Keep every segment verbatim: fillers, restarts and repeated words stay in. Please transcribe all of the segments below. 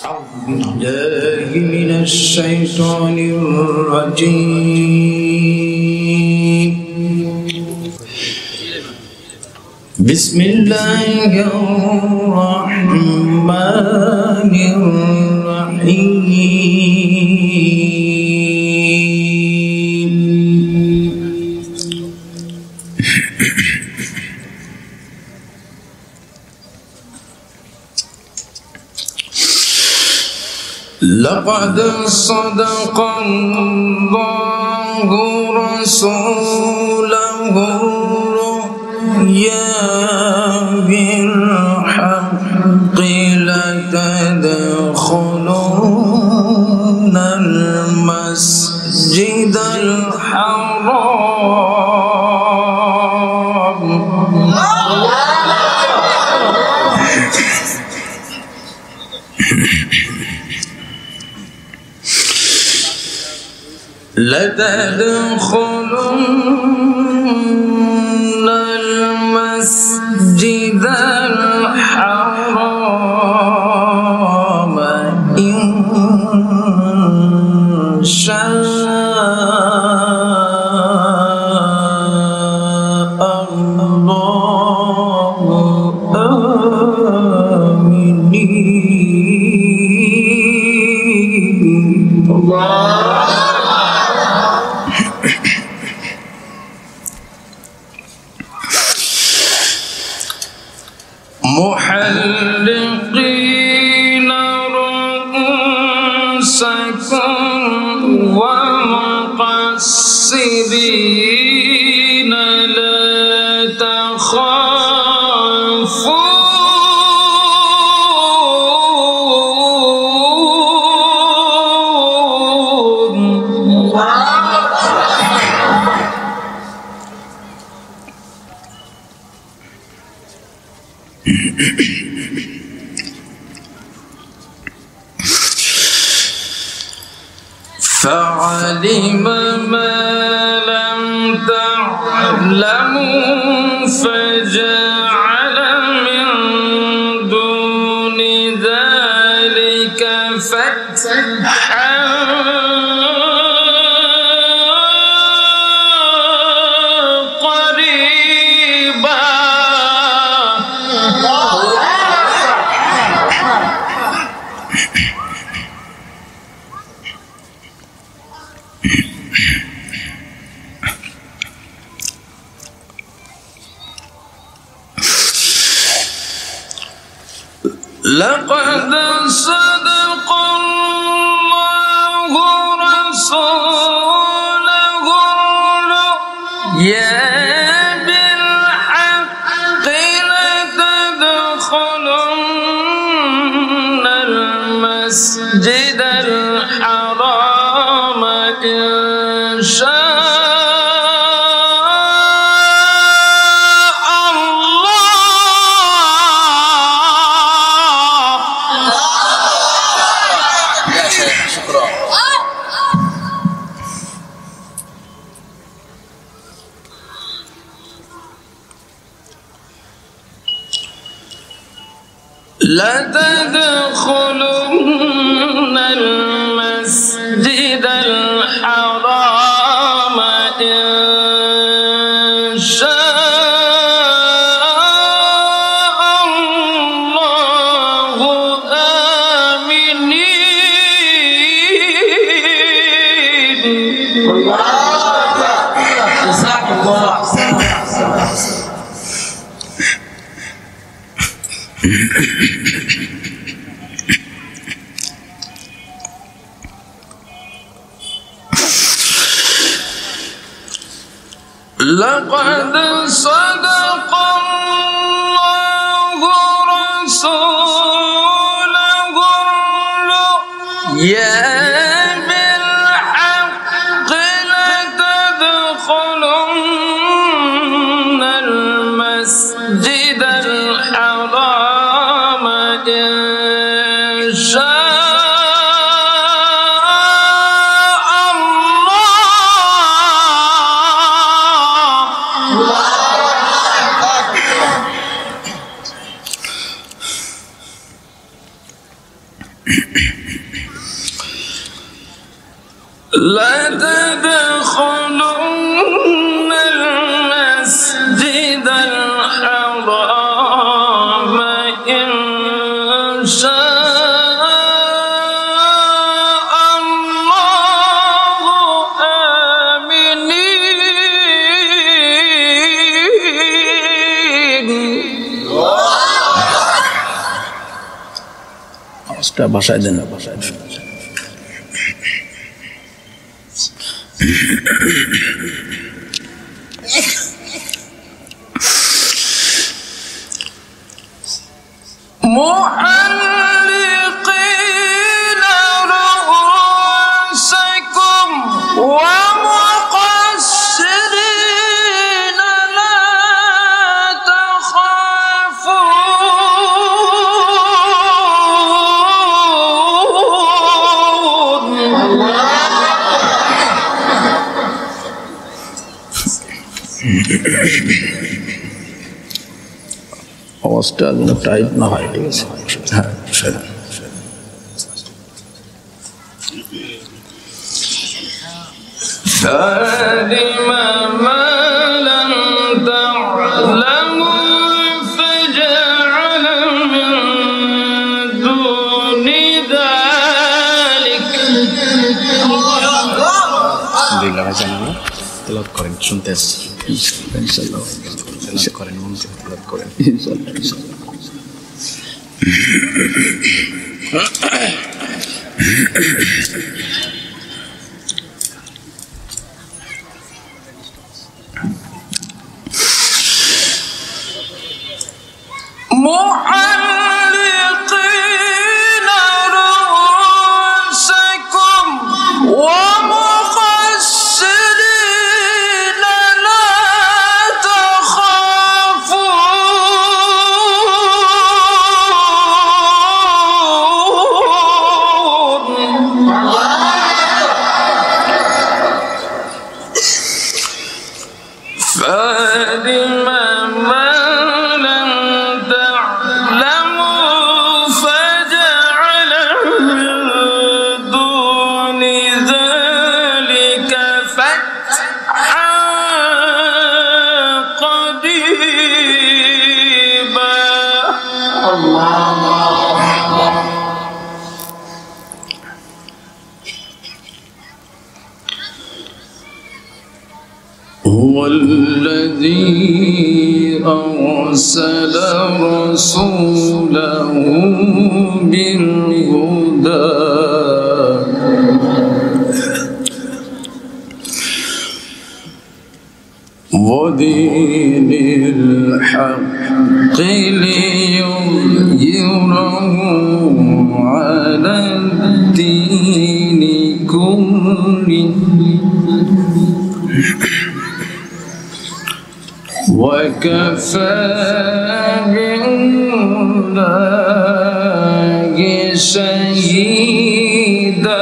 بالله من الشيطان الرجيم. بسم الله الرحمن الرحيم. لقد صدق الله رسوله الرؤيا بالحق لتدخلن المسجد الحرام لتدخلن المسجد الحرام إن شاء الله آمنين. الله محلقين رؤوسكم ومقصرين لا تخافون فعلم ما لم تعلموا فجعل من دون ذلك فتحا لقد صدق الله رسوله الرؤيا بالحق لتدخلن المسجد الحرام إن شاء لتدخلن المسجد الحرام إن شاء الله آمنين. جزاك الله. لقد صدق الله رسوله الرؤيا بالحق لتدخلن المسجد الحرام إن شاء الله. ভাষায় দেন। আওয়াজটা যেন টাইট না হয়, ঠিক আছে? হ্যাঁ, সেটা তেলাওয়াত করেন, শুনতে আসছি ইনশাআল্লাহ। তেলাওয়াত করেন, মন থেকে তেলাওয়াত করেন ইনশাআল্লাহ ইনশাআল্লাহ। هو الذي أرسل رسوله بالهدى ودين الحق ليظهره على الدين كله وكفى بالله شهيدا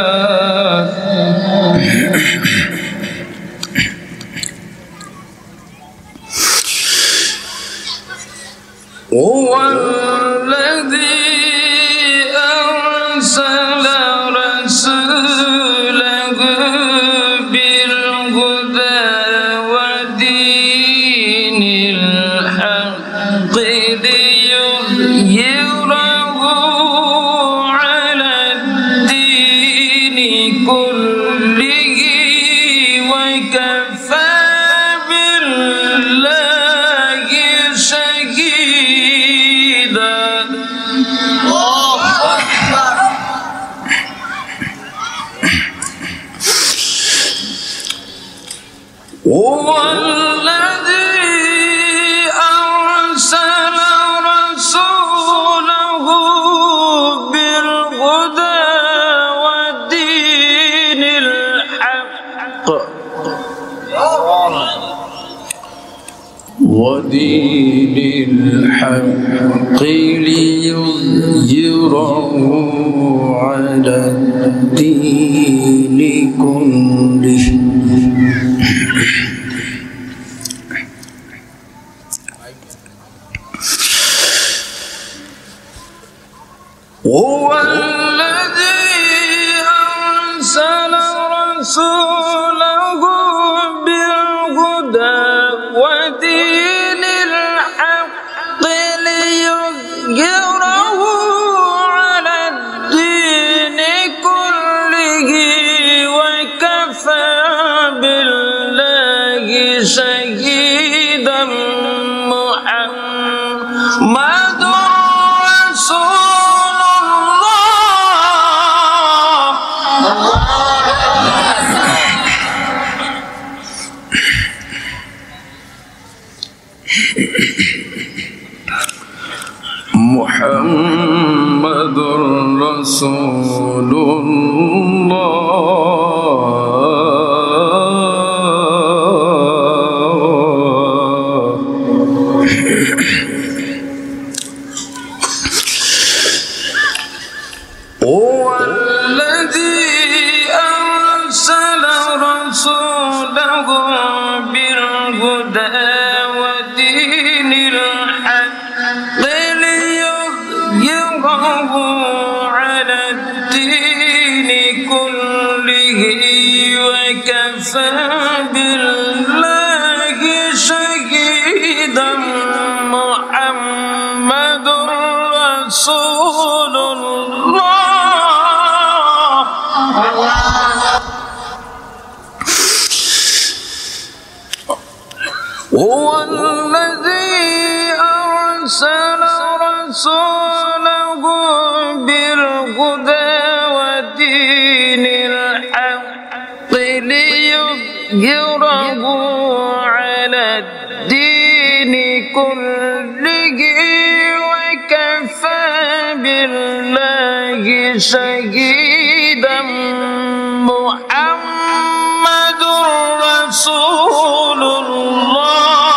هو الذي أرسل رسوله بالهدى ودين الحق ليظهره على الدين كله وكفى بالله شهيدا. هو الذي أرسل رسوله بالهدى ودين الحق ودين الحق ليظهره على الدين كله هو الذي أرسل رسوله بالهدى ودين الحق ليظهره على الدين كله وكفى بالله شهيدا. محمد رسول الله محمد رسول بالله شهيدا محمد رسول الله هو الذي أرسل رسوله بالهدى ودين الحق ليظهره على الدين كله وكفى بالله شهيدا محمد رسول الله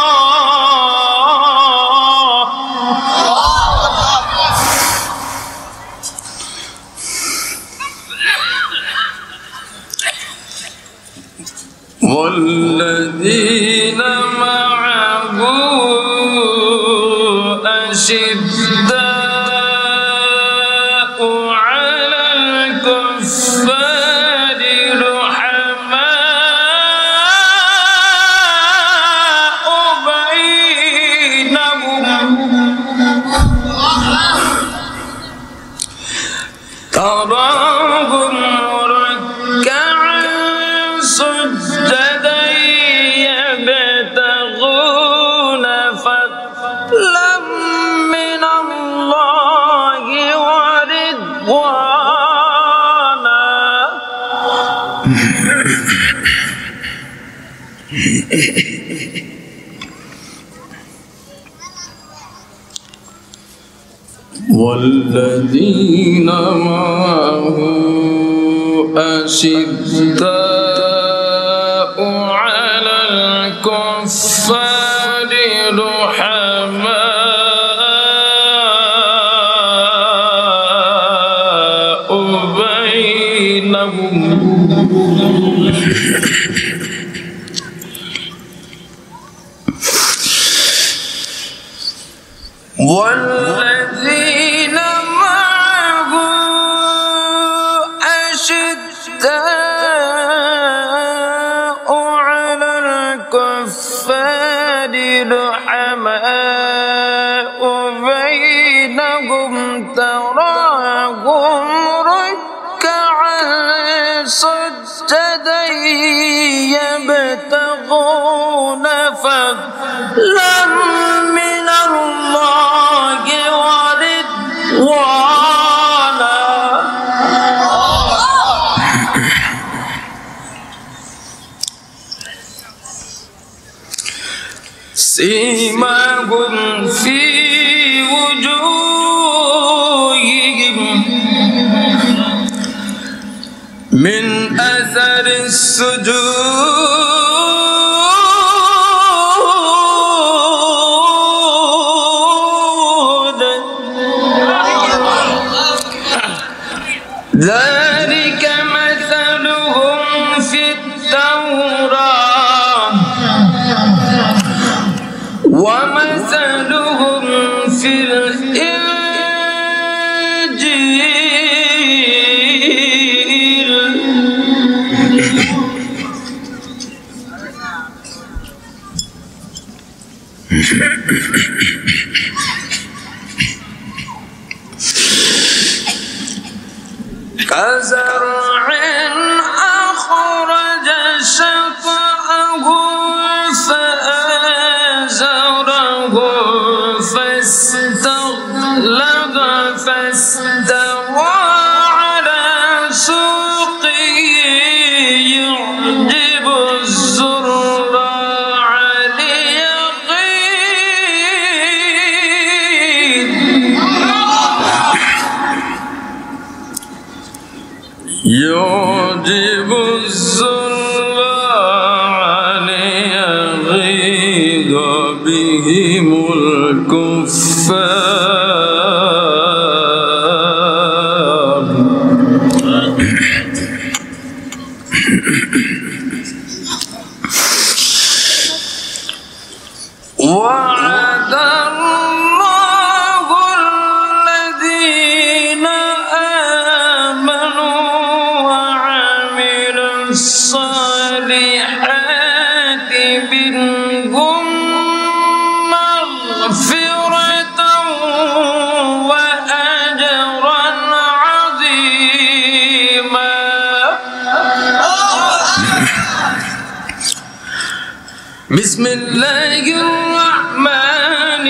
والذين معه أشداء على الكفار رحماء بينهم تراهم ركعا سجدا يبتغون فضلا من الله ورضوانا والذين معه أشداء على الكفار رحماء بينهم والذين معه أشداء على الكفار رحماء بينهم تراهم ركعا سجدا يبتغون فضلا من الله ورضوانا سيماهم في وجوههم من أثر السجود ذلك مثلهم في التوراة ومثلهم في الإنجيل كزرع أخرج شطأه فآزره فاستغلظ فاستوى على سوقه يعجب الزراع ليغيظ بهم الكفار. وعد الله الذين آمنوا وعملوا الصالحات منهم مغفرة وأجرا عظيما. بسم الله الرحمن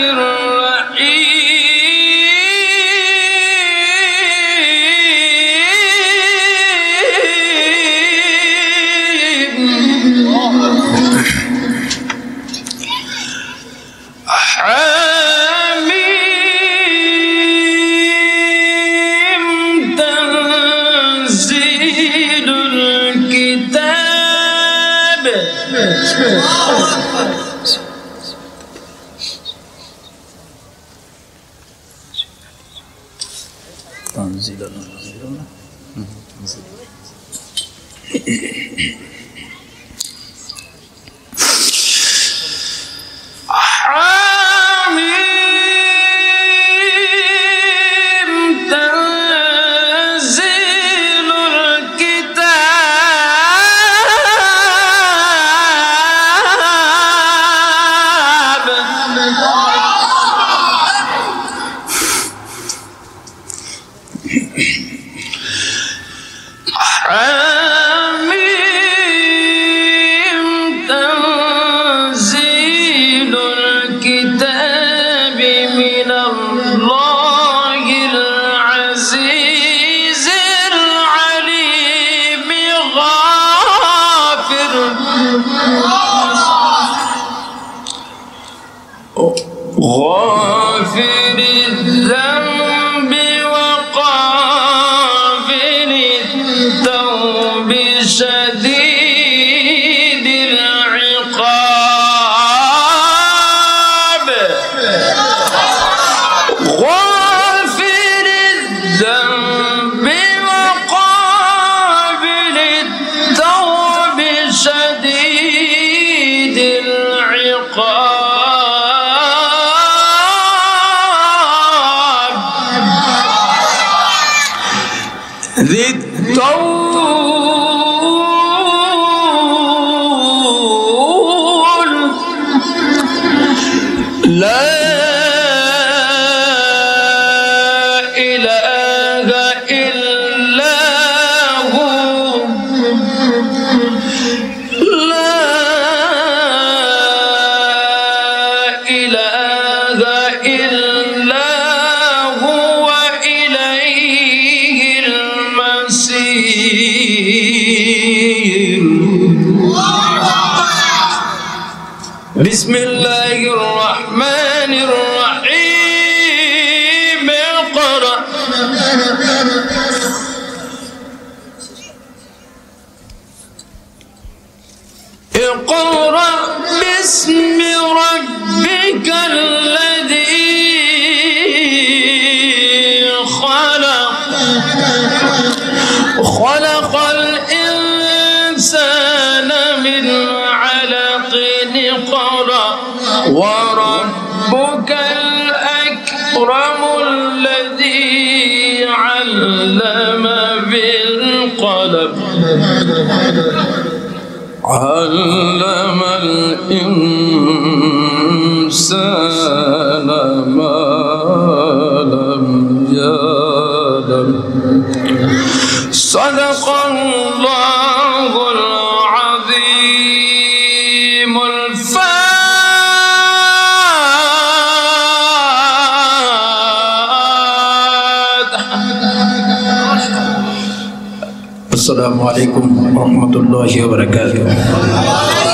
الرحيم. حميم تنزيل الكتاب. تنزيل تنزيل غافر الذنب وقابل التوب شديد العقاب. غافر الذنب وقابل التوب شديد العقاب. ذي الطول لا إله إلا هو. لا إله إلا هو إليه بسم الله الرحمن الرحيم. اقرأ. اقرأ باسم ربك الذي خلق. خلق الإنسان من علق. اقرأ وربك الأكرم الذي علم بالقلم. علم الإنسان ما لم يعلم. صدق الله العظيم. الفاتحة. السلام عليكم ورحمة الله وبركاته.